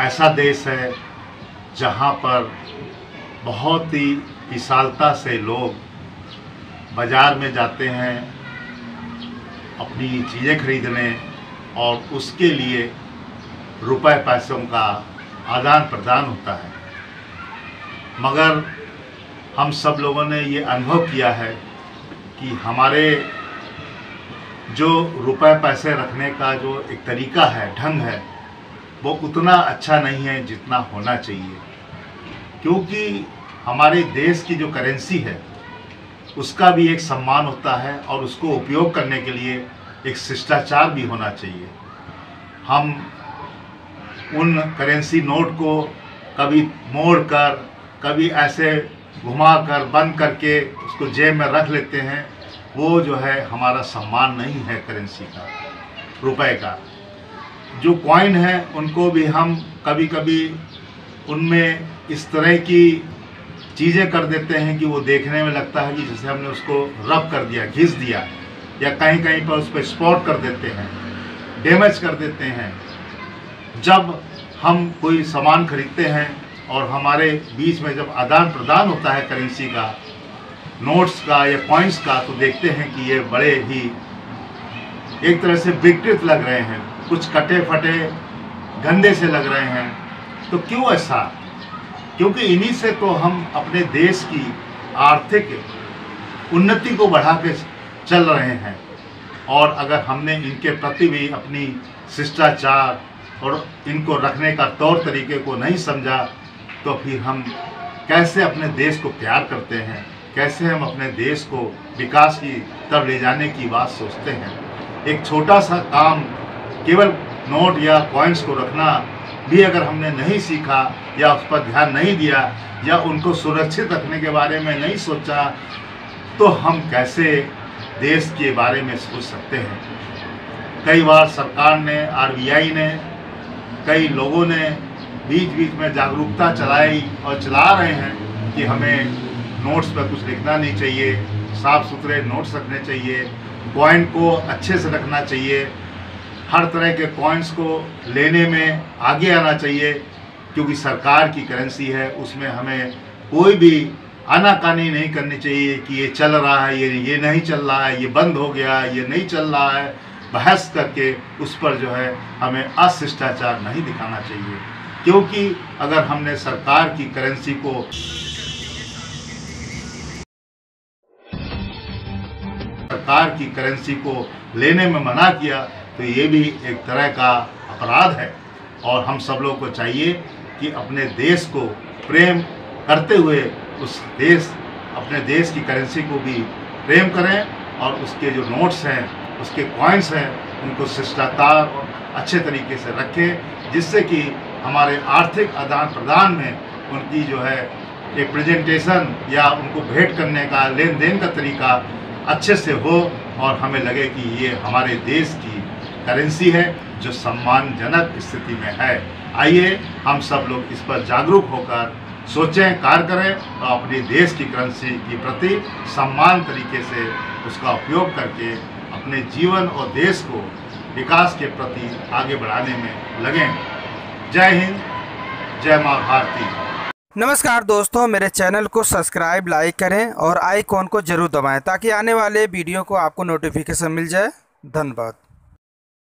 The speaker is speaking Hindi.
ऐसा देश है जहाँ पर बहुत ही विशालता से लोग बाज़ार में जाते हैं अपनी चीज़ें खरीदने और उसके लिए रुपए पैसों का आदान प्रदान होता है। मगर हम सब लोगों ने ये अनुभव किया है कि हमारे जो रुपए पैसे रखने का जो एक तरीका है, ढंग है, वो उतना अच्छा नहीं है जितना होना चाहिए। क्योंकि हमारे देश की जो करेंसी है उसका भी एक सम्मान होता है और उसको उपयोग करने के लिए एक शिष्टाचार भी होना चाहिए। हम उन करेंसी नोट को कभी मोड़कर, कभी ऐसे घुमाकर, बंद करके उसको जेब में रख लेते हैं। वो जो है हमारा सम्मान नहीं है करेंसी का, रुपए का। जो कॉइन है उनको भी हम कभी कभी उनमें इस तरह की चीज़ें कर देते हैं कि वो देखने में लगता है कि जैसे हमने उसको रब कर दिया, घिस दिया, या कहीं कहीं पर उस पर स्पॉट कर देते हैं, डैमेज कर देते हैं। जब हम कोई सामान खरीदते हैं और हमारे बीच में जब आदान प्रदान होता है करेंसी का, नोट्स का या कॉइन्स का, तो देखते हैं कि ये बड़े ही एक तरह से विकृत लग रहे हैं, कुछ कटे फटे गंदे से लग रहे हैं। तो क्यों ऐसा? क्योंकि इन्हीं से तो हम अपने देश की आर्थिक उन्नति को बढ़ा के चल रहे हैं। और अगर हमने इनके प्रति भी अपनी शिष्टाचार और इनको रखने का तौर तरीके को नहीं समझा, तो फिर हम कैसे अपने देश को प्यार करते हैं, कैसे हम अपने देश को विकास की तरफ ले जाने की बात सोचते हैं। एक छोटा सा काम, केवल नोट या कॉइन्स को रखना भी अगर हमने नहीं सीखा या उस पर ध्यान नहीं दिया या उनको सुरक्षित रखने के बारे में नहीं सोचा, तो हम कैसे देश के बारे में सोच सकते हैं। कई बार सरकार ने, आरबीआई ने, कई लोगों ने बीच बीच में जागरूकता चलाई और चला रहे हैं कि हमें नोट्स पर कुछ लिखना नहीं चाहिए, साफ़ सुथरे नोट्स रखने चाहिए, कॉइन को अच्छे से रखना चाहिए, हर तरह के कॉइन्स को लेने में आगे आना चाहिए। क्योंकि सरकार की करेंसी है, उसमें हमें कोई भी आनाकानी नहीं करनी चाहिए कि ये चल रहा है, ये नहीं चल रहा है, ये बंद हो गया, ये नहीं चल रहा है। बहस करके उस पर जो है हमें अशिष्टाचार नहीं दिखाना चाहिए। क्योंकि अगर हमने सरकार की करेंसी को लेने में मना किया, तो ये भी एक तरह का अपराध है। और हम सब लोगों को चाहिए कि अपने देश को प्रेम करते हुए अपने देश की करेंसी को भी प्रेम करें और उसके जो नोट्स हैं, उसके कॉइन्स हैं, उनको शिष्टाचार और अच्छे तरीके से रखें, जिससे कि हमारे आर्थिक आदान प्रदान में उनकी जो है एक प्रेजेंटेशन या उनको भेंट करने का, लेन देन का तरीका अच्छे से हो और हमें लगे कि ये हमारे देश की करेंसी है जो सम्मानजनक स्थिति में है। आइए हम सब लोग इस पर जागरूक होकर सोचें, कार्य करें और अपने देश की करेंसी के प्रति सम्मान तरीके से उसका उपयोग करके अपने जीवन और देश को विकास के प्रति आगे बढ़ाने में लगें। जय हिंद, जय माँ भारती। नमस्कार दोस्तों, मेरे चैनल को सब्सक्राइब, लाइक करें और आइकॉन को जरूर दबाएं ताकि आने वाले वीडियो को आपको नोटिफिकेशन मिल जाए। धन्यवाद।